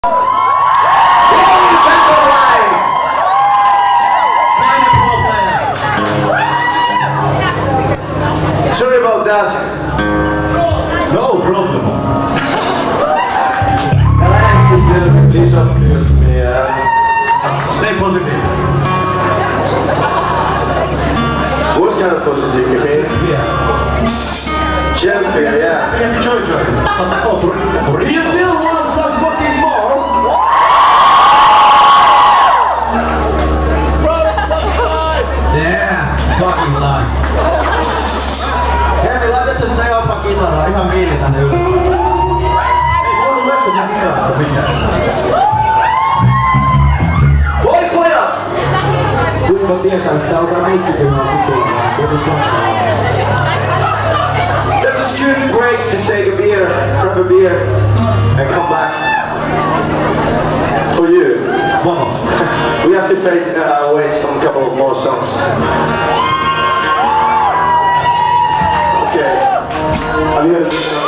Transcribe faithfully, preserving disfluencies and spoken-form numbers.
Sorry about that. No problem. Alex is still please excuse me. Uh, Stay positive. what kind of positive you mean? Yeah. Champion, yeah. Enjoy, enjoy. You still want some fucking more? Yeah, fucking lie. Hei, laita se Teopa kitaraa ihan miili tänne ylös. Ei voinut lähteä kitarasta mitään. Voi pojat! Kuinka tietää, että alkaa miikkipinaa kutulla? That's a good break to take a beer, grab a beer, and come back. For you. Vamos. We have to face, uh, wait some couple of more songs. Okay. Have you heard this song?